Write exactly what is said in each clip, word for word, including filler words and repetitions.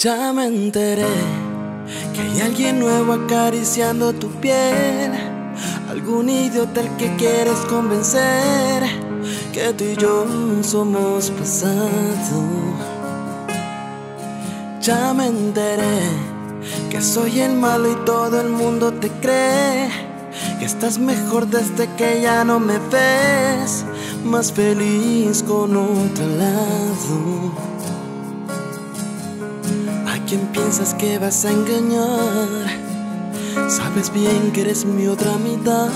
Ya me enteré que hay alguien nuevo acariciando tu piel, algún idiota al que quieres convencer que tú y yo somos pasado. Ya me enteré que soy el malo y todo el mundo te cree, que estás mejor desde que ya no me ves, más feliz con otro lado. ¿A quién piensas que vas a engañar? Sabes bien que eres mi otra mitad.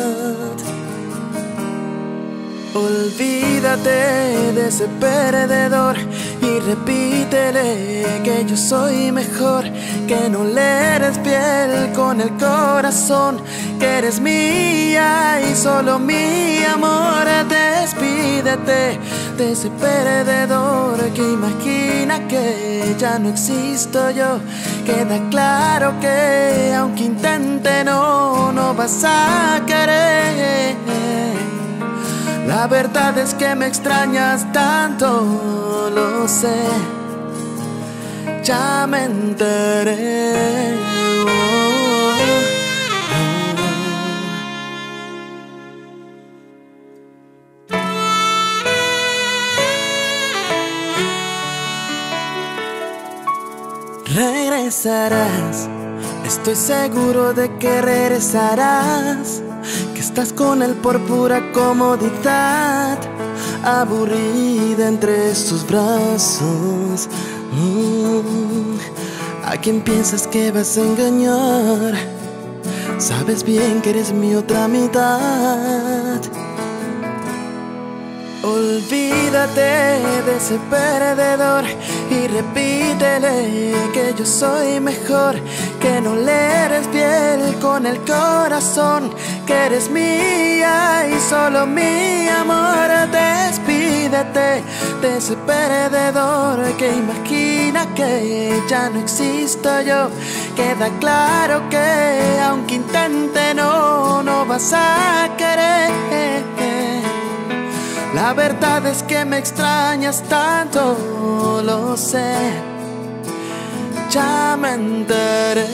Olvídate de ese perdedor y repítele que yo soy mejor, que no le eres fiel con el corazón, que eres mía y solo mi amor. Despídete de ese perdedor que imagina que ya no existo yo. Queda claro que aunque intente no, no vas a querer. La verdad es que me extrañas tanto, lo sé. Ya me enteré. Oh, oh, oh. Regresarás, estoy seguro de que regresarás, que estás con él por pura comodidad, aburrida entre sus brazos. mm. ¿A quién piensas que vas a engañar? Sabes bien que eres mi otra mitad. Olvídate de ese perdedor y repítele que yo soy mejor, que no le eres fiel con el corazón, que eres mía y solo mi amor. Despídete de ese perdedor que imagina que ya no existo yo. Queda claro que aunque intente no, no vas a querer. La verdad es que me extrañas tanto, lo sé. Ya me enteré.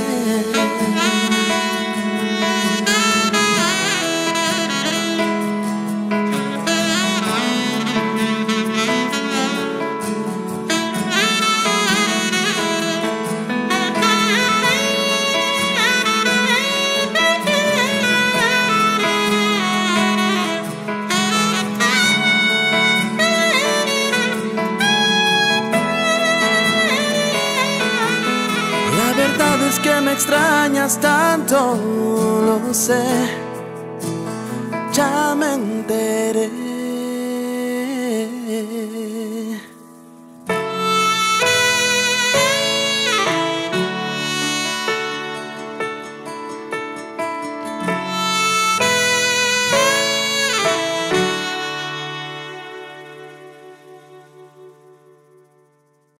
La verdad es que me extrañas tanto, lo sé. Ya me enteré.